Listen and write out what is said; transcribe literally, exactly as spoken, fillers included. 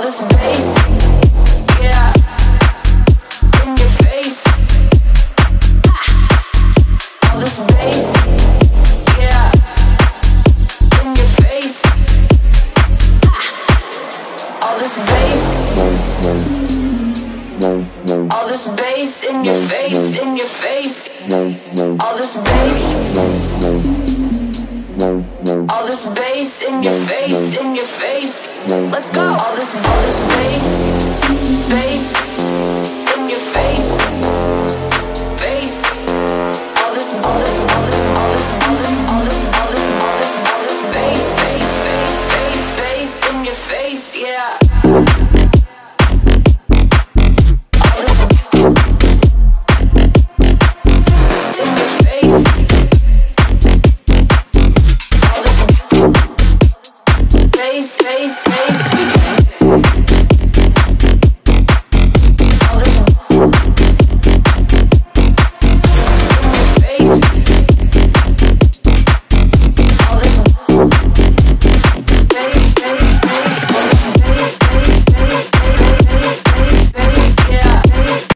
this bass, yeah, in your face. All this bass, yeah, in your face. All this bass, all this bass in your face, in your face. All this bass, all this bass in your face, in your face. Let's go. All this, all this bass, bass in your face, face. All this, all this, all this, all this, all this, all this, all this, all this, all this bass, bass, bass, bass, bass in your face, yeah.